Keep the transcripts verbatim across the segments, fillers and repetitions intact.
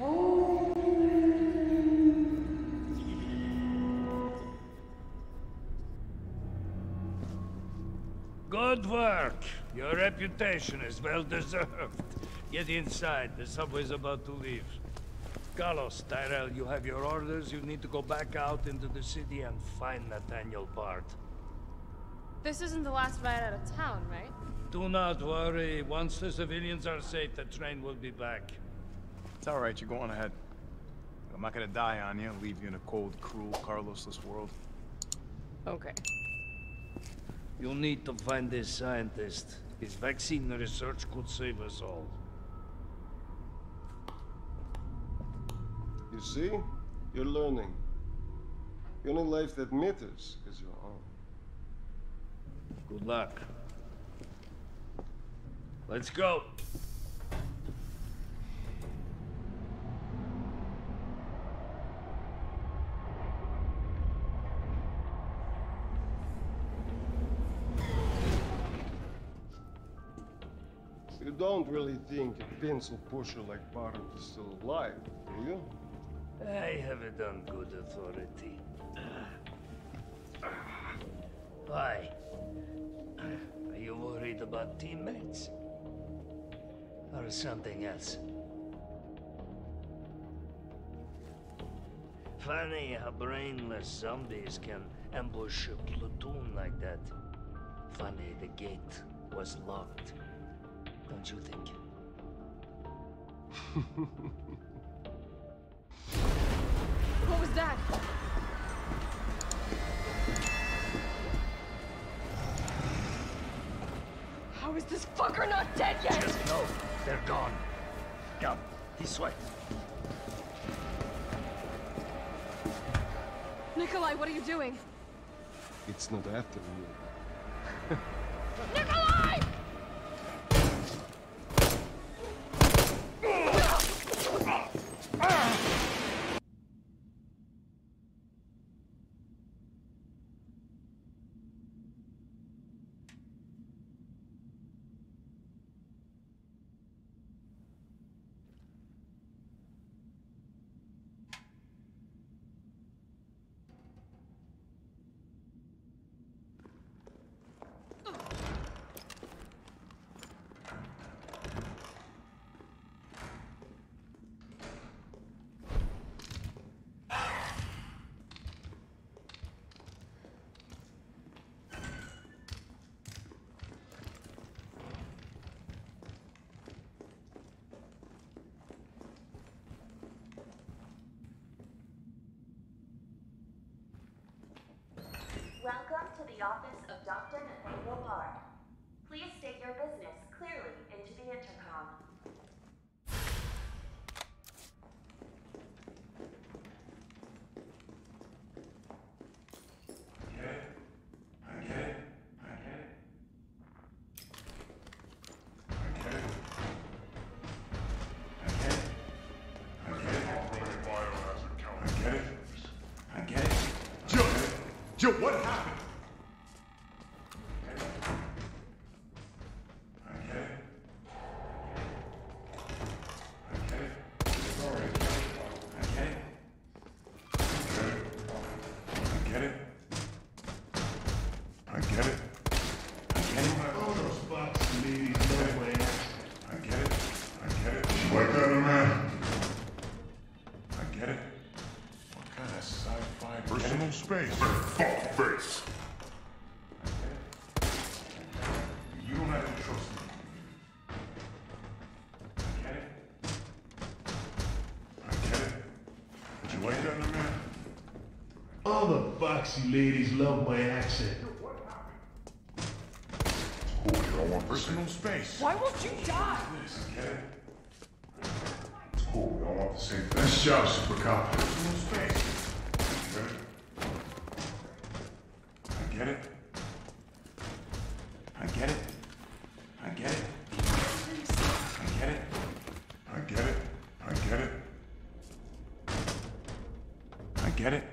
Good work. Your reputation is well deserved. Get inside. The subway's about to leave. Carlos, Tyrell, you have your orders. You need to go back out into the city and find Nathaniel Bard. This isn't the last ride out of town, right? Do not worry. Once the civilians are safe, the train will be back. It's all right. You're going ahead. I'm not gonna die on you, leave you in a cold, cruel, Carlosless world. Okay. You'll need to find this scientist. His vaccine research could save us all. You see? You're learning. The only life that matters is your own. Good luck. Let's go. You don't really think a pencil pusher like Bard is still alive, do you? I have it on good authority. Why? Are you worried about teammates? Or something else? Funny how brainless zombies can ambush a platoon like that. Funny the gate was locked. Don't you think? What was that? How is this fucker not dead yet? Just know they're gone. Come, this way. Nikolai, what are you doing? It's not after you. Nikolai! Welcome to the office of Doctor Nathaniel Bard. Please state your business clearly into the intercom. Get it? I get it. I get it. I get it. I get it. I get it. I get it. I get it. Joe! Joe, what happened? I get it. I get it. Sorry. I get it. I get it. I get it. I get it. Oh, those box ladies know my ass. I get it. I get it. You like that, man? I get it. What kind of sci-fi personal space? Fuck face. You don't have to trust me. I get it. I get it. Did you like that, man? All the boxy ladies love my accent. Oh, you don't want personal space. Why won't you die? This, get it? Oh, you don't want the same thing. Nice job, Super Cop. Personal space. Get it? I get it. I get it. I get it. I get it. I get it. I get it. I get it.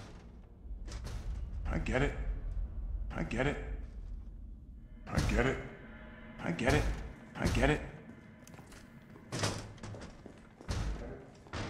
I get it. I get it. I get it. I get it. I get it.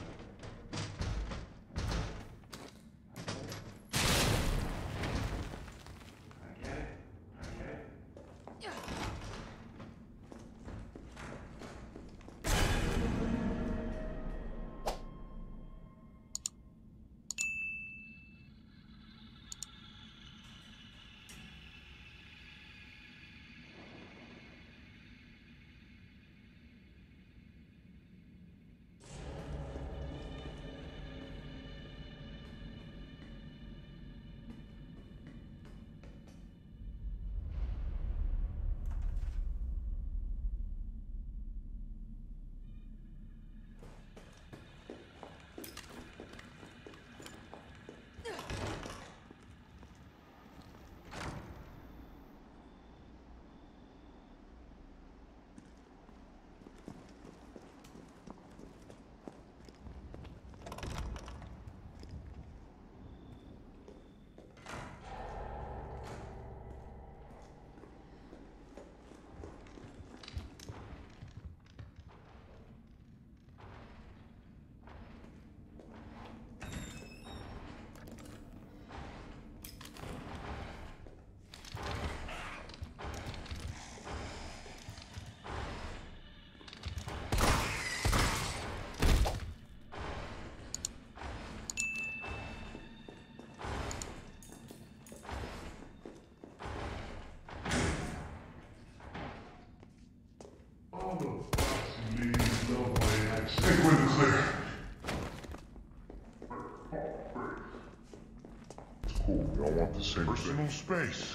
Cool, we all want the same personal space.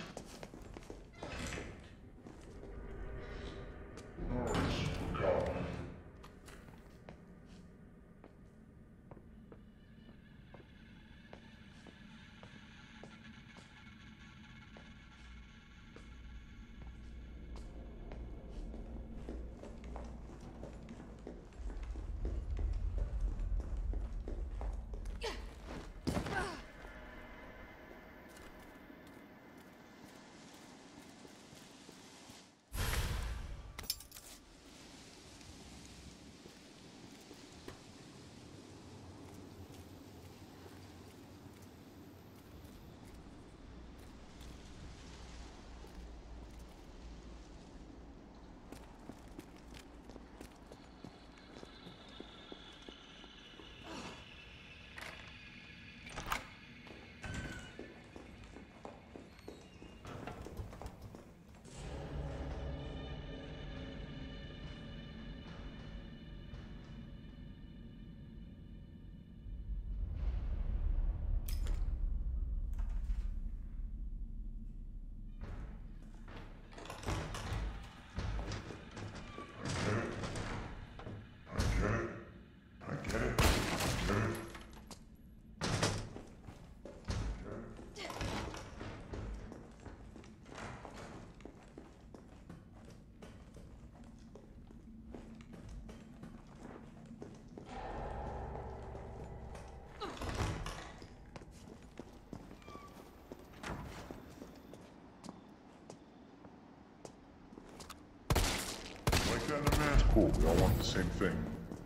Alright, super cop. Like that in a man? Cool, we all want the same thing.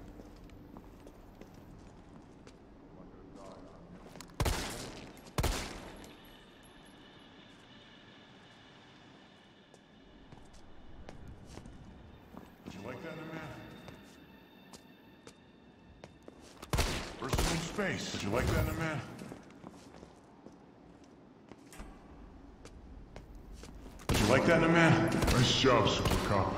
Would you like that in a man? Personal space. Would you like that in a man? Would you like that in a man? Nice job, Super Cop.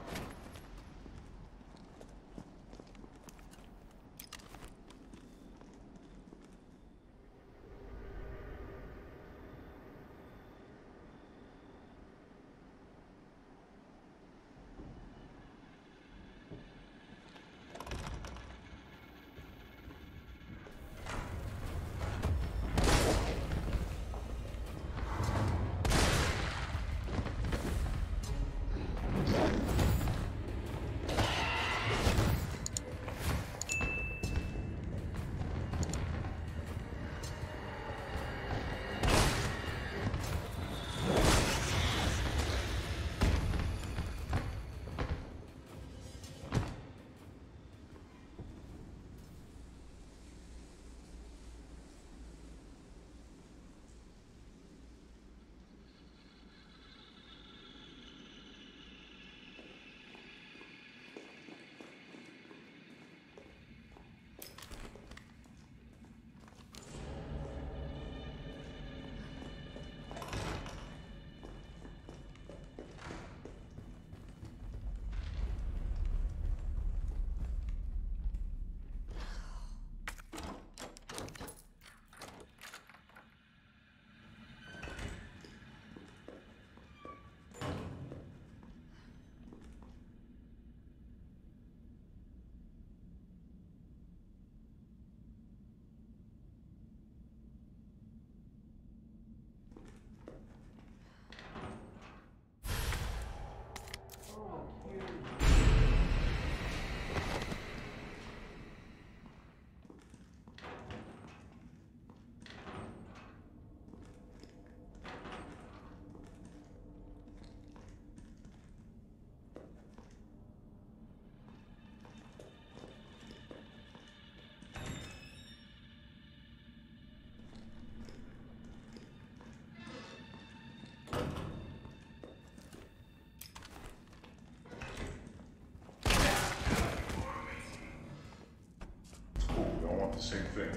The same thing.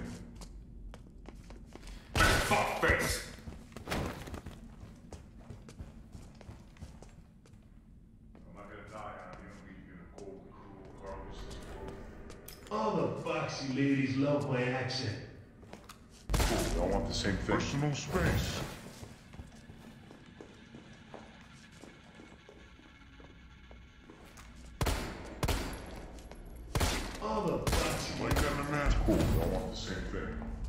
Fuck face! I'm not gonna die on you and leave you in a cold, cruel, Carlos. All the boxy ladies love my accent. Cool. We all want the same thing. Personal space. All the boxy Like that in a man's cool. We all want the same thing.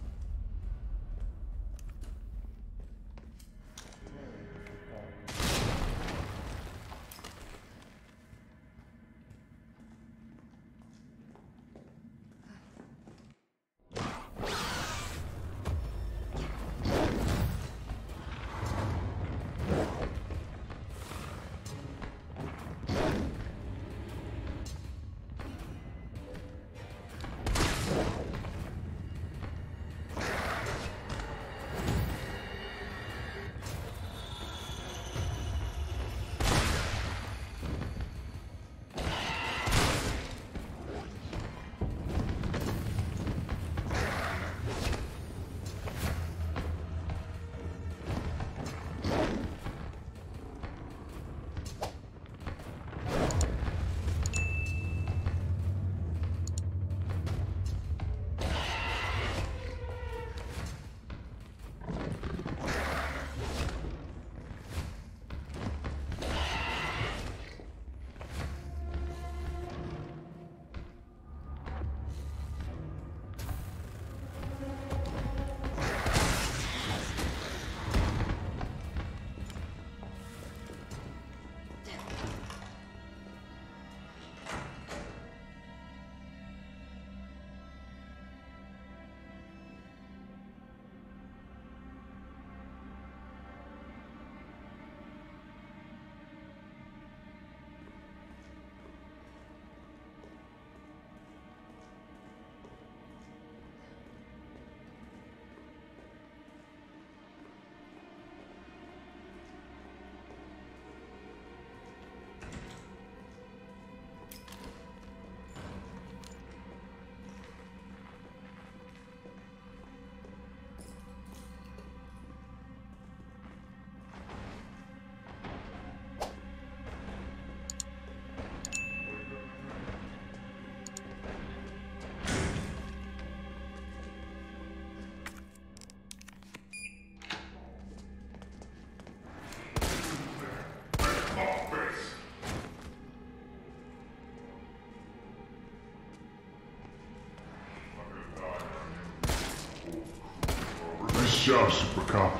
Nice job, Super Cop.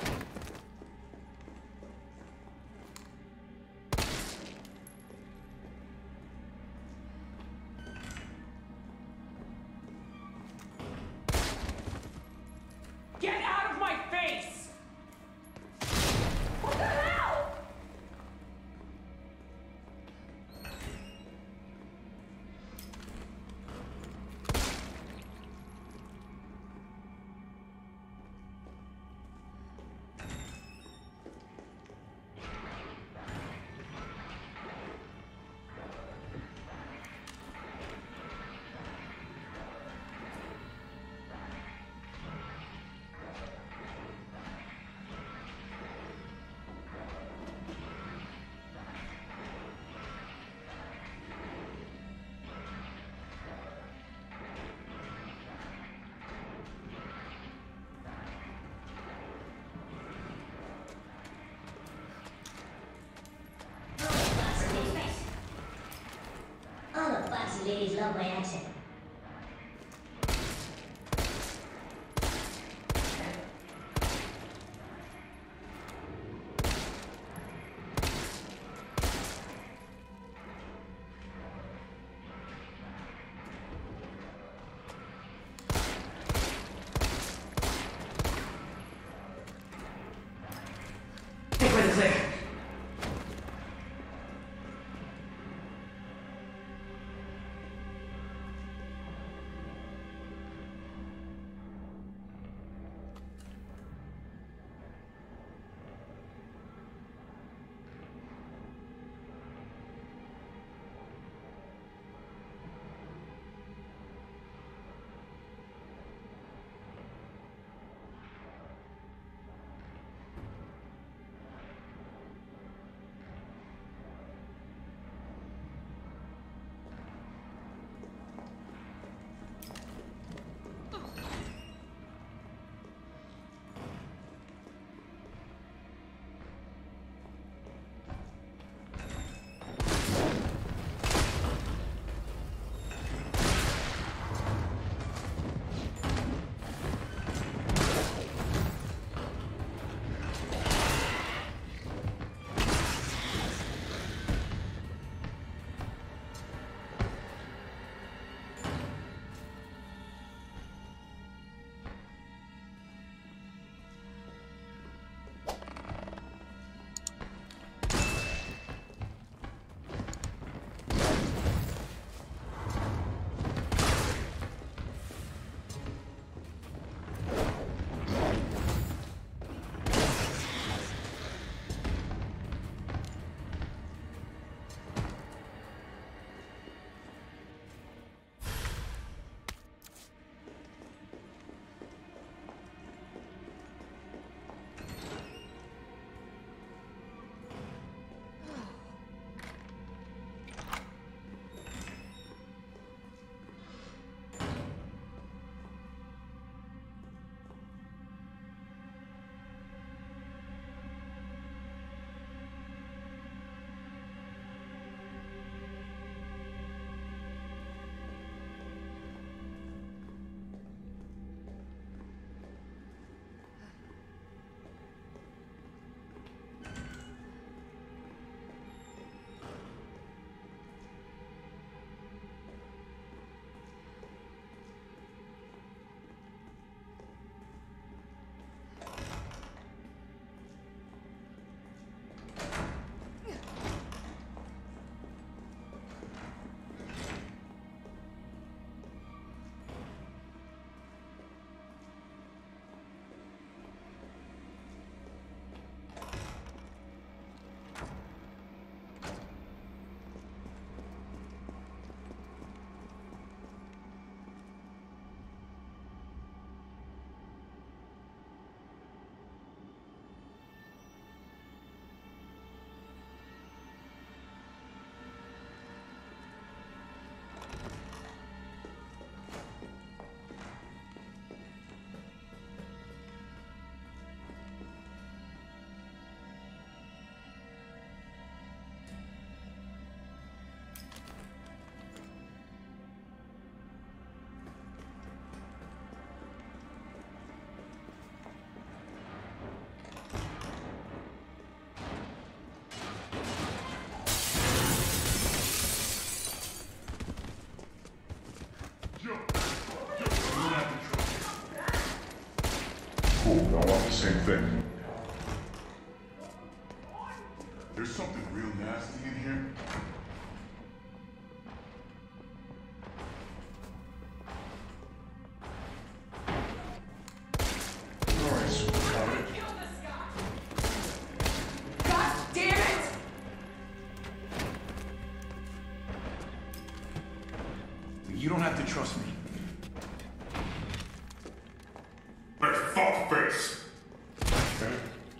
Get out of my face! What the hell? All the boxy ladies love my accent. Take away the clear. Cool, I want the same thing. There's something real nasty in here. Alright, super got it. Kill this guy! God damn it! You don't have to trust me. Hey, fuck face! Okay.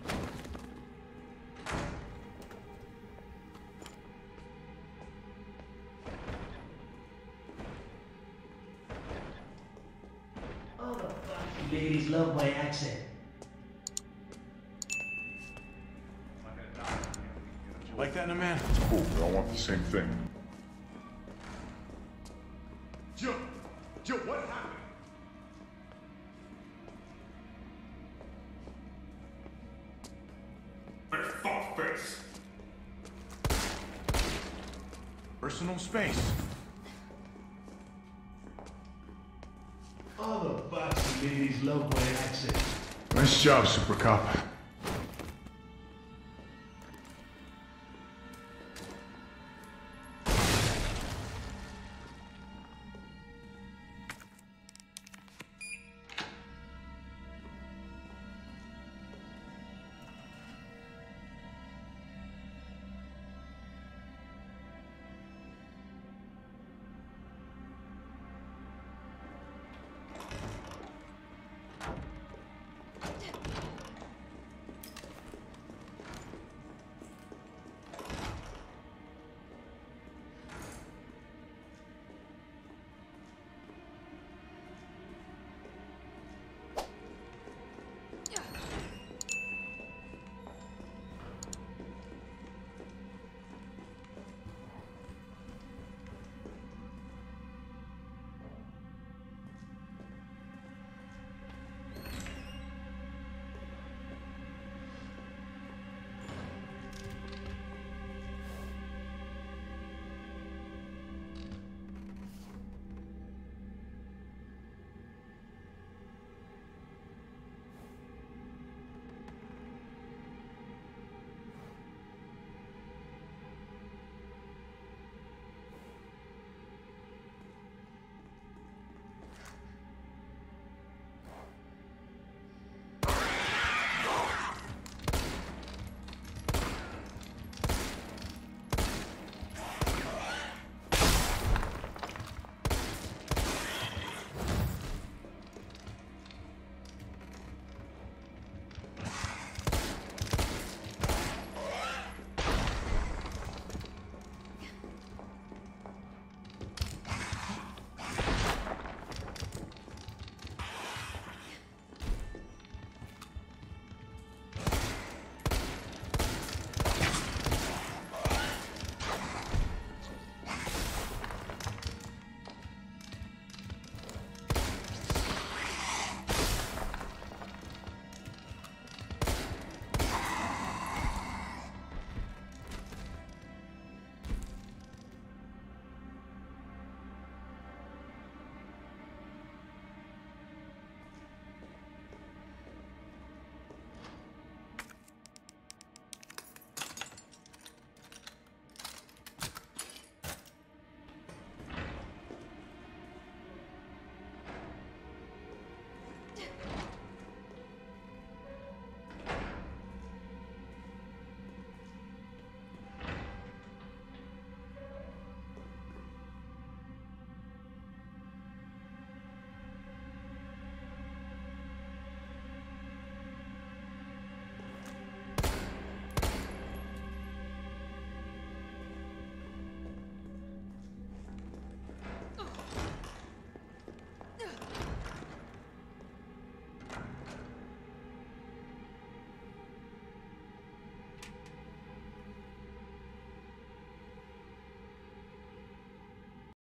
All the foxy ladies love my accent. You like that in a man? It's cool, but I want the same thing. Joe! Joe, what happened? Hey, fuck face! Personal space. All the foxy ladies love my accent. Nice job, Super Cop.